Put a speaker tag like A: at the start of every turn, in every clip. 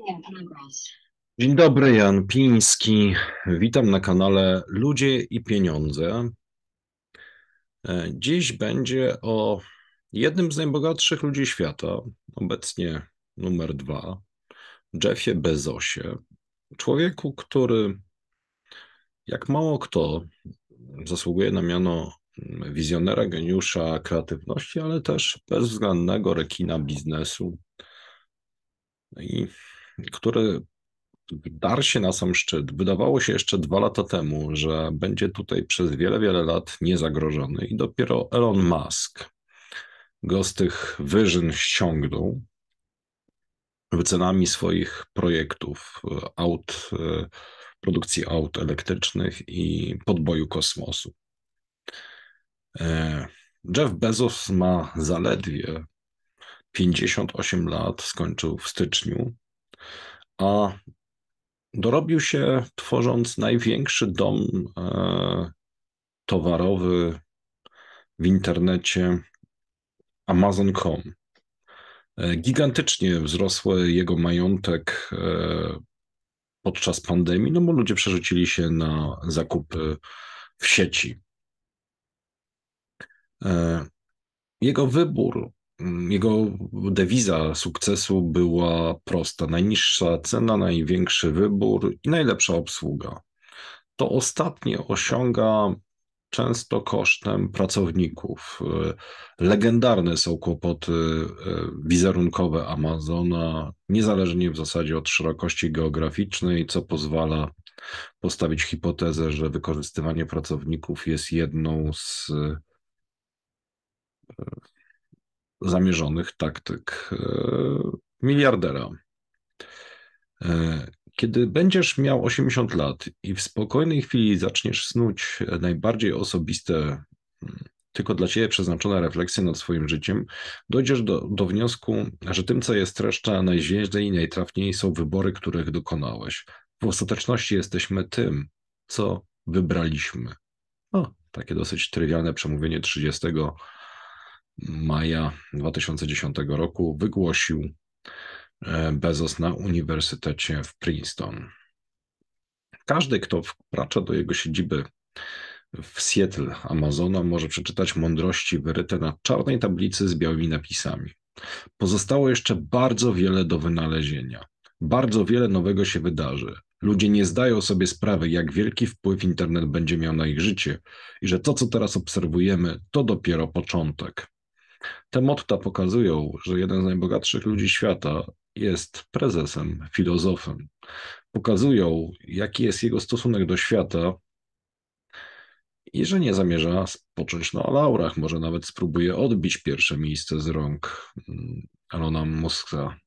A: Dzień dobry, Jan Piński. Witam na kanale Ludzie i Pieniądze. Dziś będzie o jednym z najbogatszych ludzi świata, obecnie numer dwa, Jeffie Bezosie. Człowieku, który jak mało kto zasługuje na miano wizjonera, geniusza kreatywności, ale też bezwzględnego rekina biznesu i który darł się na sam szczyt. Wydawało się jeszcze 2 lata temu, że będzie tutaj przez wiele, wiele lat niezagrożony i dopiero Elon Musk go z tych wyżyn ściągnął wycenami swoich projektów produkcji aut elektrycznych i podboju kosmosu. Jeff Bezos ma zaledwie 58 lat, skończył w styczniu, a dorobił się tworząc największy dom towarowy w internecie Amazon.com. Gigantycznie wzrosły jego majątek podczas pandemii, no bo ludzie przerzucili się na zakupy w sieci. Jego wybór, jego dewiza sukcesu była prosta. Najniższa cena, największy wybór i najlepsza obsługa. To ostatnie osiąga często kosztem pracowników. Legendarne są kłopoty wizerunkowe Amazona, niezależnie w zasadzie od szerokości geograficznej, co pozwala postawić hipotezę, że wykorzystywanie pracowników jest jedną z zamierzonych taktyk miliardera. Kiedy będziesz miał 80 lat i w spokojnej chwili zaczniesz snuć najbardziej osobiste, tylko dla ciebie przeznaczone refleksje nad swoim życiem, dojdziesz do wniosku, że tym, co jest reszta, najźwiedziej i najtrafniej są wybory, których dokonałeś. W ostateczności jesteśmy tym, co wybraliśmy. O, takie dosyć trywialne przemówienie 30 maja 2010 roku wygłosił Bezos na Uniwersytecie w Princeton. Każdy, kto wkracza do jego siedziby w Seattle Amazona, może przeczytać mądrości wyryte na czarnej tablicy z białymi napisami. Pozostało jeszcze bardzo wiele do wynalezienia. Bardzo wiele nowego się wydarzy. Ludzie nie zdają sobie sprawy, jak wielki wpływ internet będzie miał na ich życie i że to, co teraz obserwujemy, to dopiero początek. Te motta pokazują, że jeden z najbogatszych ludzi świata jest prezesem, filozofem. Pokazują, jaki jest jego stosunek do świata i że nie zamierza spocząć na laurach. Może nawet spróbuje odbić pierwsze miejsce z rąk Elona Muska.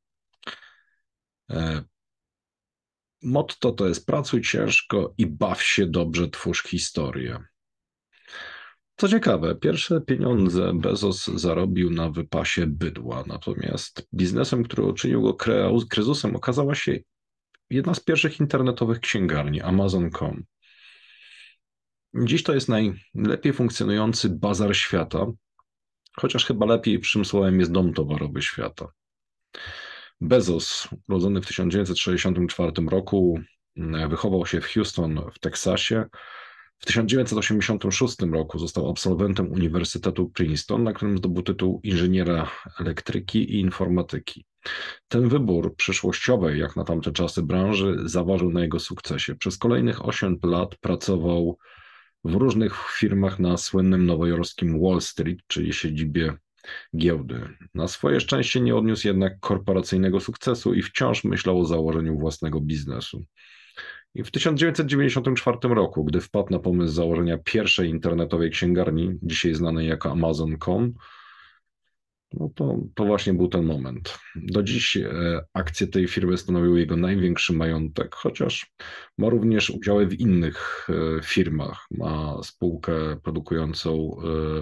A: Motto to jest: pracuj ciężko i baw się dobrze, twórz historię. Co ciekawe, pierwsze pieniądze Bezos zarobił na wypasie bydła, natomiast biznesem, który uczynił go kryzysem, okazała się jedna z pierwszych internetowych księgarni, Amazon.com. Dziś to jest najlepiej funkcjonujący bazar świata, chociaż chyba lepszym słowem jest dom towarowy świata. Bezos, urodzony w 1964 roku, wychował się w Houston w Teksasie. W 1986 roku został absolwentem Uniwersytetu Princeton, na którym zdobył tytuł inżyniera elektryki i informatyki. Ten wybór przyszłościowej, jak na tamte czasy, branży zaważył na jego sukcesie. Przez kolejnych 8 lat pracował w różnych firmach na słynnym nowojorskim Wall Street, czyli siedzibie giełdy. Na swoje szczęście nie odniósł jednak korporacyjnego sukcesu i wciąż myślał o założeniu własnego biznesu. I w 1994 roku, gdy wpadł na pomysł założenia pierwszej internetowej księgarni, dzisiaj znanej jako Amazon.com, no to właśnie był ten moment. Do dziś akcje tej firmy stanowiły jego największy majątek, chociaż ma również udziały w innych firmach. Ma spółkę produkującą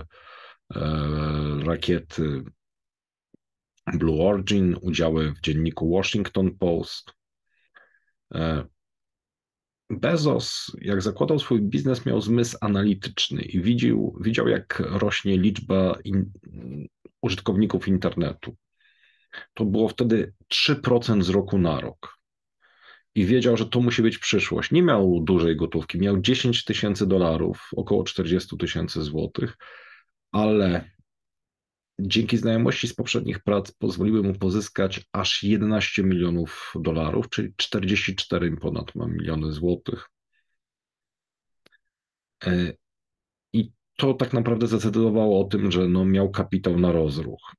A: rakiety Blue Origin, udziały w dzienniku Washington Post. Bezos, jak zakładał swój biznes, miał zmysł analityczny i widział jak rośnie liczba użytkowników internetu. To było wtedy 3% z roku na rok. i wiedział, że to musi być przyszłość. Nie miał dużej gotówki, miał $10,000, około 40,000 złotych, ale dzięki znajomości z poprzednich prac pozwoliły mu pozyskać aż $11 milionów, czyli 44 ponad miliony złotych. I to tak naprawdę zdecydowało o tym, że no miał kapitał na rozruch.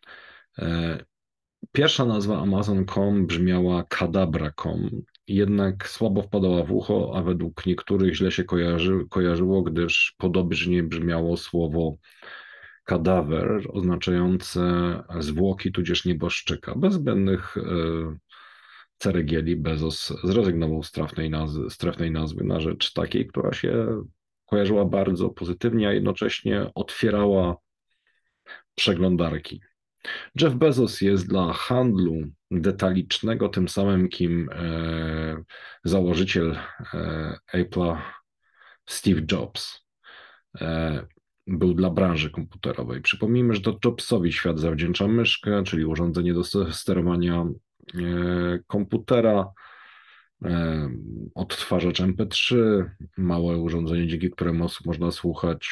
A: Pierwsza nazwa Amazon.com brzmiała Kadabra.com, jednak słabo wpadała w ucho, a według niektórych źle się kojarzyło, gdyż podobnie brzmiało słowo kadawer, oznaczające zwłoki tudzież nieboszczyka. Bez zbędnych ceregieli Bezos zrezygnował z trafnej nazwy na rzecz takiej, która się kojarzyła bardzo pozytywnie, a jednocześnie otwierała przeglądarki. Jeff Bezos jest dla handlu detalicznego tym samym, kim założyciel Apple'a Steve Jobs był dla branży komputerowej. Przypomnijmy, że to Jobsowi świat zawdzięcza myszkę, czyli urządzenie do sterowania komputera, odtwarzacz MP3, małe urządzenie, dzięki któremu można słuchać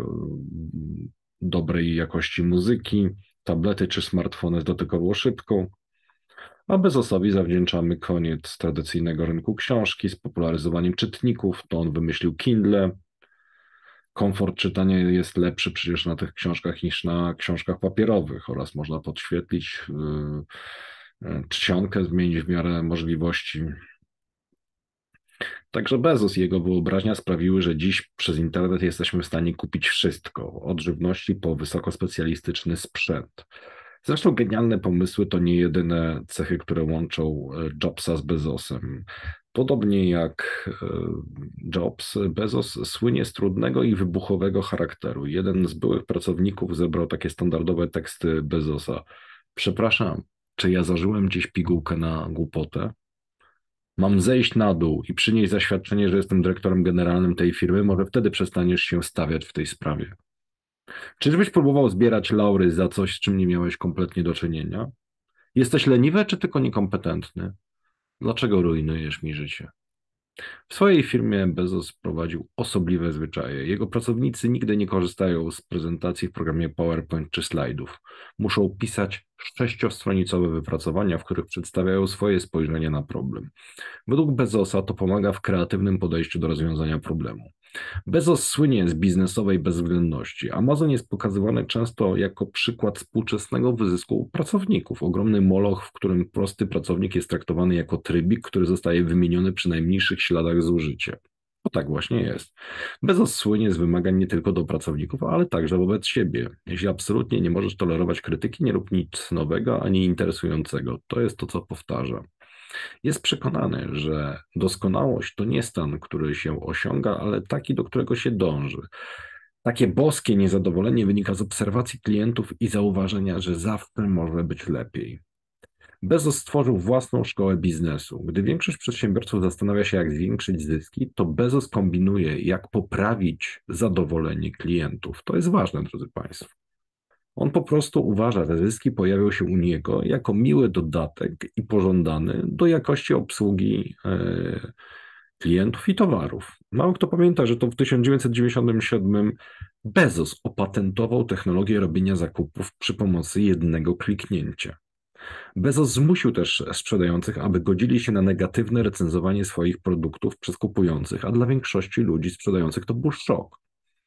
A: dobrej jakości muzyki, tablety czy smartfony z dotykową szybką, a Bezosowi zawdzięczamy koniec tradycyjnego rynku książki z popularyzowaniem czytników. To on wymyślił Kindle. Komfort czytania jest lepszy przecież na tych książkach niż na książkach papierowych oraz można podświetlić czcionkę, zmienić w miarę możliwości. Także Bezos i jego wyobraźnia sprawiły, że dziś przez internet jesteśmy w stanie kupić wszystko, od żywności po wysokospecjalistyczny sprzęt. Zresztą genialne pomysły to nie jedyne cechy, które łączą Jobsa z Bezosem. Podobnie jak Jobs, Bezos słynie z trudnego i wybuchowego charakteru. Jeden z byłych pracowników zebrał takie standardowe teksty Bezosa. Przepraszam, czy ja zażyłem dziś pigułkę na głupotę? Mam zejść na dół i przynieść zaświadczenie, że jestem dyrektorem generalnym tej firmy, może wtedy przestaniesz się stawiać w tej sprawie. Czyżbyś próbował zbierać laury za coś, z czym nie miałeś kompletnie do czynienia? Jesteś leniwy, czy tylko niekompetentny? Dlaczego rujnujesz mi życie? W swojej firmie Bezos prowadził osobliwe zwyczaje. Jego pracownicy nigdy nie korzystają z prezentacji w programie PowerPoint czy slajdów. Muszą pisać 6-stronicowe wypracowania, w których przedstawiają swoje spojrzenie na problem. Według Bezosa to pomaga w kreatywnym podejściu do rozwiązania problemu. Bezos słynie z biznesowej bezwzględności. Amazon jest pokazywany często jako przykład współczesnego wyzysku pracowników. Ogromny moloch, w którym prosty pracownik jest traktowany jako trybik, który zostaje wymieniony przy najmniejszych śladach zużycia. Bo tak właśnie jest. Bezos słynie z wymagań nie tylko do pracowników, ale także wobec siebie. Jeśli absolutnie nie możesz tolerować krytyki, nie rób nic nowego ani interesującego. To jest to, co powtarza. Jest przekonany, że doskonałość to nie stan, który się osiąga, ale taki, do którego się dąży. Takie boskie niezadowolenie wynika z obserwacji klientów i zauważenia, że zawsze może być lepiej. Bezos stworzył własną szkołę biznesu. Gdy większość przedsiębiorców zastanawia się, jak zwiększyć zyski, to Bezos kombinuje, jak poprawić zadowolenie klientów. To jest ważne, drodzy Państwo. On po prostu uważa, że zyski pojawią się u niego jako miły dodatek i pożądany do jakości obsługi klientów i towarów. Mało kto pamięta, że to w 1997 Bezos opatentował technologię robienia zakupów przy pomocy jednego kliknięcia. Bezos zmusił też sprzedających, aby godzili się na negatywne recenzowanie swoich produktów przez kupujących, a dla większości ludzi sprzedających to był szok.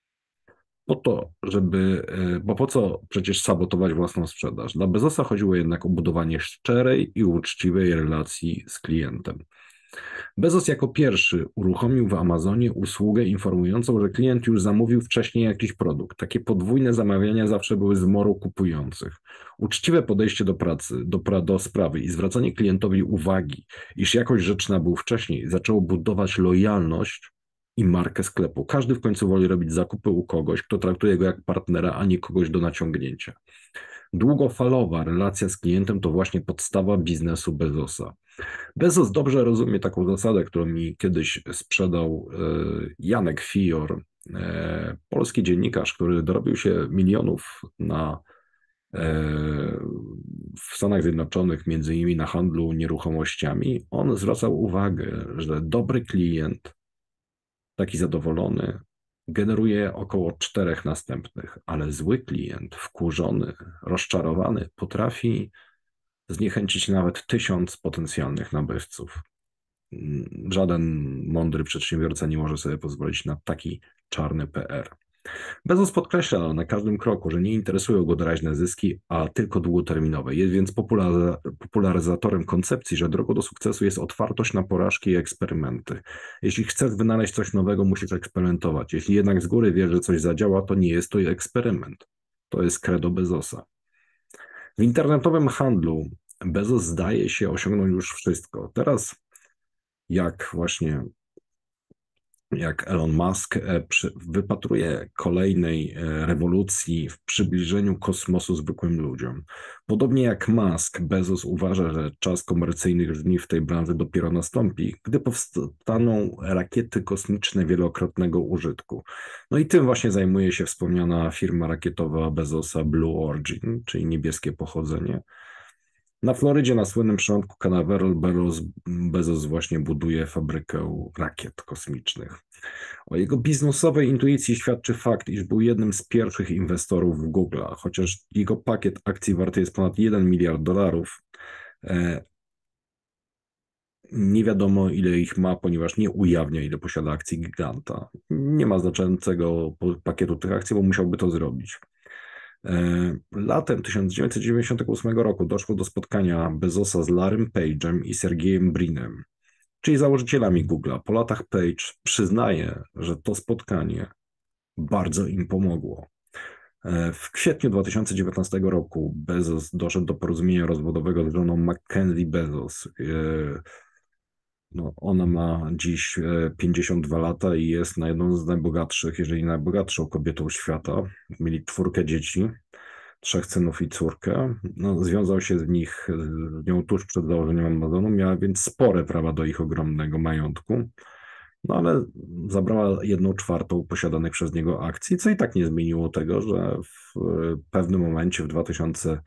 A: Bo po co przecież sabotować własną sprzedaż? Dla Bezosa chodziło jednak o budowanie szczerej i uczciwej relacji z klientem. Bezos jako pierwszy uruchomił w Amazonie usługę informującą, że klient już zamówił wcześniej jakiś produkt. Takie podwójne zamawiania zawsze były zmorą kupujących. Uczciwe podejście do pracy, do sprawy i zwracanie klientowi uwagi, iż jakoś rzecz nabył wcześniej, zaczęło budować lojalność i markę sklepu. Każdy w końcu woli robić zakupy u kogoś, kto traktuje go jak partnera, a nie kogoś do naciągnięcia. Długofalowa relacja z klientem to właśnie podstawa biznesu Bezosa. Bezos dobrze rozumie taką zasadę, którą mi kiedyś sprzedał Janek Fior, polski dziennikarz, który dorobił się milionów na w Stanach Zjednoczonych, między innymi na handlu nieruchomościami, on zwracał uwagę, że dobry klient, taki zadowolony, generuje około 4 następnych, ale zły klient, wkurzony, rozczarowany, potrafi zniechęcić nawet 1000 potencjalnych nabywców. Żaden mądry przedsiębiorca nie może sobie pozwolić na taki czarny PR. Bezos podkreśla na każdym kroku, że nie interesują go doraźne zyski, a tylko długoterminowe. Jest więc popularyzatorem koncepcji, że drogą do sukcesu jest otwartość na porażki i eksperymenty. Jeśli chcesz wynaleźć coś nowego, musisz eksperymentować. Jeśli jednak z góry wiesz, że coś zadziała, to nie jest to eksperyment. To jest credo Bezosa. W internetowym handlu Bezos zdaje się osiągnąć już wszystko. Teraz, jak właśnie jak Elon Musk wypatruje kolejnej rewolucji w przybliżeniu kosmosu zwykłym ludziom. Podobnie jak Musk, Bezos uważa, że czas komercyjnych żniw w tej branży dopiero nastąpi, gdy powstaną rakiety kosmiczne wielokrotnego użytku. No i tym właśnie zajmuje się wspomniana firma rakietowa Bezosa Blue Origin, czyli niebieskie pochodzenie. Na Florydzie, na słynnym przylądku Canaveral, Bezos właśnie buduje fabrykę rakiet kosmicznych. O jego biznesowej intuicji świadczy fakt, iż był jednym z pierwszych inwestorów w Google, chociaż jego pakiet akcji warty jest ponad 1 miliard dolarów. Nie wiadomo, ile ich ma, ponieważ nie ujawnia, ile posiada akcji giganta. Nie ma znaczącego pakietu tych akcji, bo musiałby to zrobić. Latem 1998 roku doszło do spotkania Bezosa z Larrym Page'em i Sergejem Brinem, czyli założycielami Google'a. Po latach Page przyznaje, że to spotkanie bardzo im pomogło. W kwietniu 2019 roku Bezos doszedł do porozumienia rozwodowego z żoną Mackenzie Bezos. No, ona ma dziś 52 lata i jest na jedną z najbogatszych, jeżeli najbogatszą kobietą świata. Mieli 4 dzieci, 3 synów i córkę. No, związał się z nią tuż przed założeniem Amazonu, miała więc spore prawa do ich ogromnego majątku. No ale zabrała 1/4 posiadanych przez niego akcji, co i tak nie zmieniło tego, że w pewnym momencie w 2000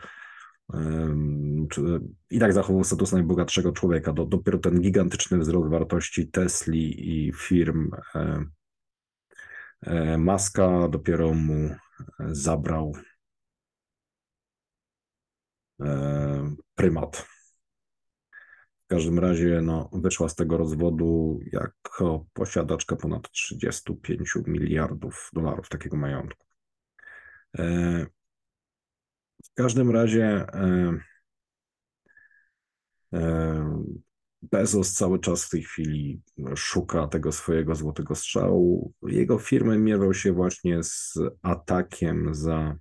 A: i tak zachował status najbogatszego człowieka. Dopiero ten gigantyczny wzrost wartości Tesli i firm Muska dopiero mu zabrał prymat. W każdym razie no, wyszła z tego rozwodu jako posiadaczka ponad 35 miliardów dolarów takiego majątku. W każdym razie Bezos cały czas w tej chwili szuka tego swojego złotego strzału. Jego firmy mierzą się właśnie z atakiem za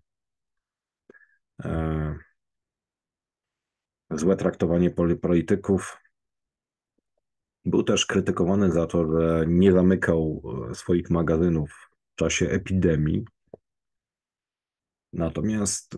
A: złe traktowanie polityków. Był też krytykowany za to, że nie zamykał swoich magazynów w czasie epidemii. Natomiast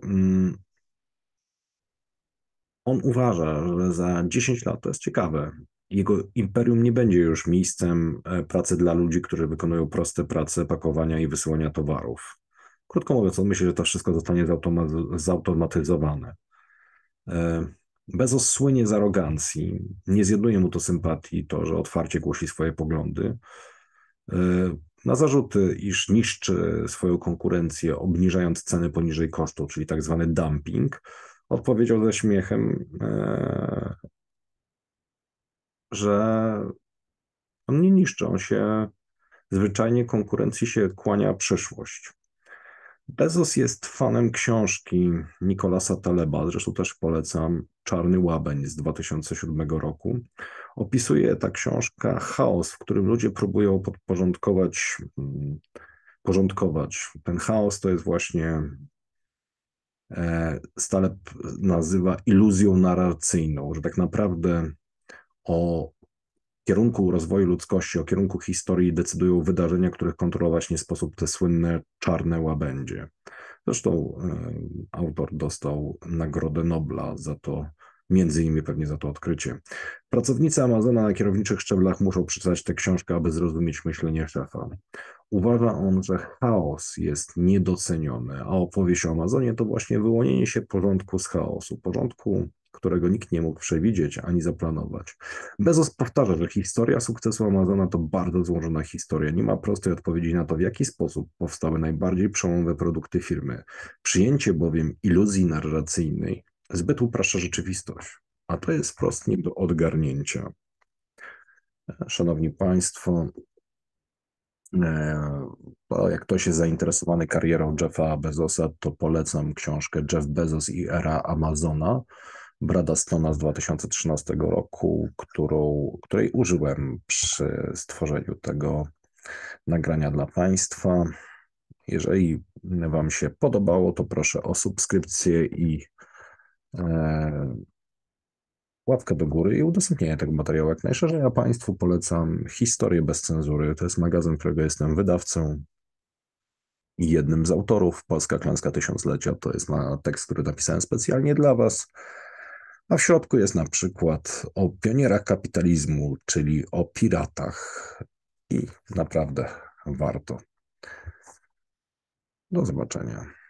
A: on uważa, że za 10 lat, to jest ciekawe, jego imperium nie będzie już miejscem pracy dla ludzi, którzy wykonują proste prace, pakowania i wysyłania towarów. Krótko mówiąc, on myśli, że to wszystko zostanie zautomatyzowane. Bezos słynie z arogancji, nie zjednuje mu to sympatii, to, że otwarcie głosi swoje poglądy. Na zarzuty, iż niszczy swoją konkurencję, obniżając ceny poniżej kosztu, czyli tak zwany dumping, odpowiedział ze śmiechem, że on nie niszczy, on się zwyczajnie konkurencji się kłania przyszłość. Bezos jest fanem książki Nicolasa Taleba, zresztą też polecam, Czarny Łabędź z 2007 roku. Opisuje ta książka chaos, w którym ludzie próbują porządkować. Ten chaos to jest właśnie Taleb nazywa iluzją narracyjną, że tak naprawdę o kierunku rozwoju ludzkości, o kierunku historii decydują wydarzenia, których kontrolować nie sposób te słynne czarne łabędzie. Zresztą autor dostał Nagrodę Nobla za to, Między innymi pewnie za to odkrycie. Pracownicy Amazona na kierowniczych szczeblach muszą przeczytać tę książkę, aby zrozumieć myślenie szefa. Uważa on, że chaos jest niedoceniony, a opowieść o Amazonie to właśnie wyłonienie się porządku z chaosu. Porządku, którego nikt nie mógł przewidzieć ani zaplanować. Bezos powtarza, że historia sukcesu Amazona to bardzo złożona historia. Nie ma prostej odpowiedzi na to, w jaki sposób powstały najbardziej przełomowe produkty firmy. Przyjęcie bowiem iluzji narracyjnej zbyt upraszcza rzeczywistość, a to jest wprost nie do odgarnięcia. Szanowni Państwo, jak ktoś jest zainteresowany karierą Jeffa Bezosa, to polecam książkę Jeff Bezos i era Amazona Brada Stona z 2013 roku, której użyłem przy stworzeniu tego nagrania dla Państwa. Jeżeli Wam się podobało, to proszę o subskrypcję i łapkę do góry i udostępnienie tego materiału jak najszerzej, a Państwu polecam Historię bez cenzury. To jest magazyn, którego jestem wydawcą i jednym z autorów. Polska Klęska Tysiąclecia to jest tekst, który napisałem specjalnie dla Was. A w środku jest na przykład o pionierach kapitalizmu, czyli o piratach. I naprawdę warto. Do zobaczenia.